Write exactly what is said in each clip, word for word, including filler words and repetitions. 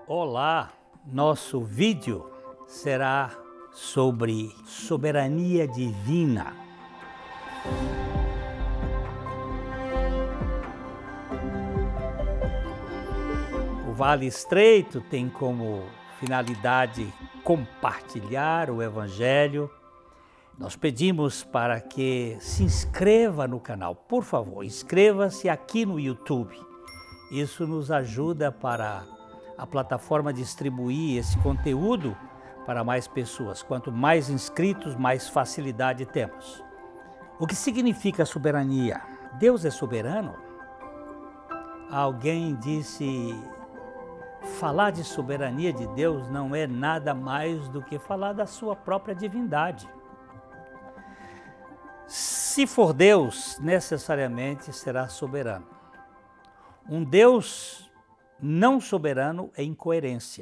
Olá, nosso vídeo será sobre soberania divina. O Vale Estreito tem como finalidade compartilhar o Evangelho. Nós pedimos para que se inscreva no canal. Por favor, inscreva-se aqui no YouTube. Isso nos ajuda para a plataforma distribuir esse conteúdo para mais pessoas. Quanto mais inscritos, mais facilidade temos. O que significa soberania? Deus é soberano? Alguém disse, falar de soberania de Deus não é nada mais do que falar da sua própria divindade. Se for Deus, necessariamente será soberano. Um Deus não soberano é incoerência.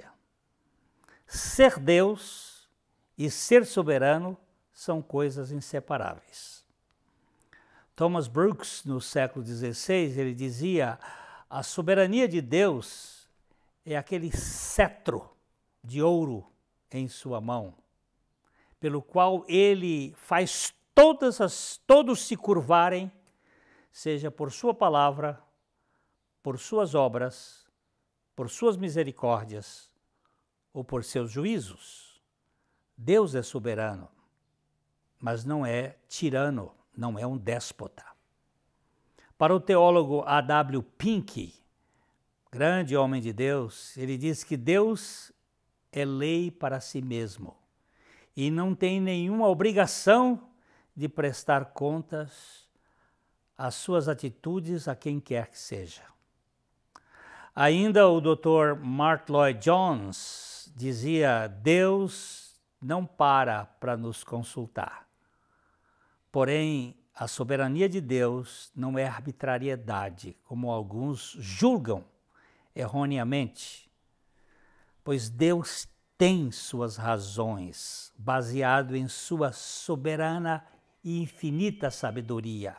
Ser Deus e ser soberano são coisas inseparáveis. Thomas Brooks, no século dezesseis, ele dizia: a soberania de Deus é aquele cetro de ouro em sua mão, pelo qual ele faz todas as, todos se curvarem, seja por sua palavra, por suas obras, por suas misericórdias ou por seus juízos. Deus é soberano, mas não é tirano, não é um déspota. Para o teólogo A W Pink, grande homem de Deus, ele diz que Deus é lei para si mesmo e não tem nenhuma obrigação de prestar contas às suas atitudes a quem quer que seja. Ainda o doutor Martyn Lloyd-Jones dizia: Deus não para para nos consultar. Porém, a soberania de Deus não é arbitrariedade, como alguns julgam erroneamente, pois Deus tem suas razões, baseado em sua soberana e infinita sabedoria,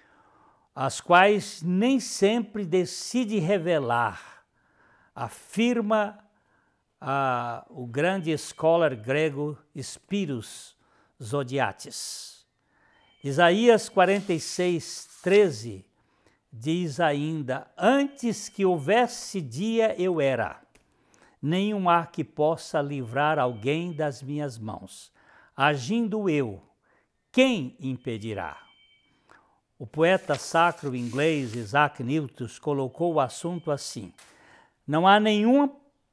as quais nem sempre decide revelar, afirma ah, o grande scholar grego Spyros Zodhiates. Isaías quarenta e seis, treze diz ainda: antes que houvesse dia eu era, nenhum há que possa livrar alguém das minhas mãos. Agindo eu, quem impedirá? O poeta sacro inglês Isaac Newton colocou o assunto assim: não há nenhuma,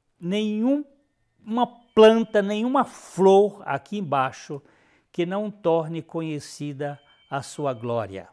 nenhuma planta, nenhuma flor aqui embaixo que não torne conhecida a sua glória.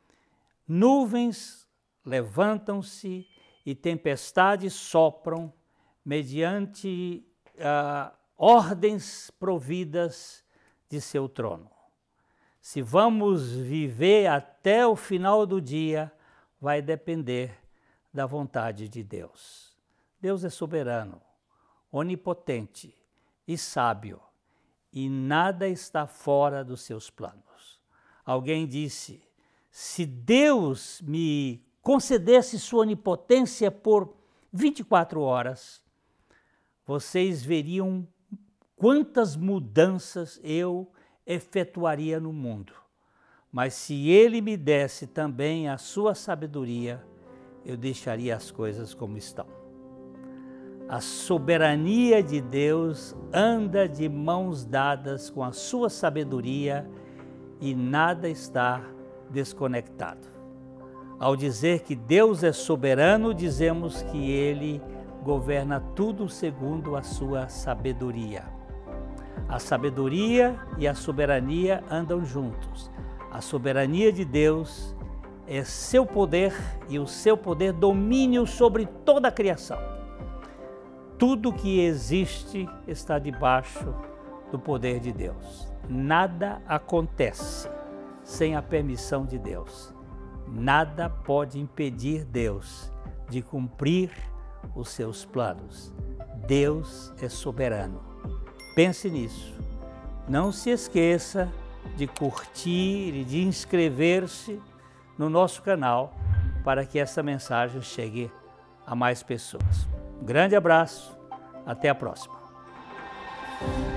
Nuvens levantam-se e tempestades sopram mediante uh, ordens providas de seu trono. Se vamos viver até o final do dia, vai depender da vontade de Deus. Deus é soberano, onipotente e sábio, e nada está fora dos seus planos. Alguém disse: se Deus me concedesse sua onipotência por vinte e quatro horas, vocês veriam quantas mudanças eu efetuaria no mundo. Mas se ele me desse também a sua sabedoria, eu deixaria as coisas como estão. A soberania de Deus anda de mãos dadas com a sua sabedoria e nada está desconectado. Ao dizer que Deus é soberano, dizemos que ele governa tudo segundo a sua sabedoria. A sabedoria e a soberania andam juntos. A soberania de Deus é seu poder e o seu poder domínio sobre toda a criação. Tudo que existe está debaixo do poder de Deus. Nada acontece sem a permissão de Deus. Nada pode impedir Deus de cumprir os seus planos. Deus é soberano. Pense nisso. Não se esqueça de curtir e de inscrever-se no nosso canal para que essa mensagem chegue a mais pessoas. Um grande abraço, Até a próxima.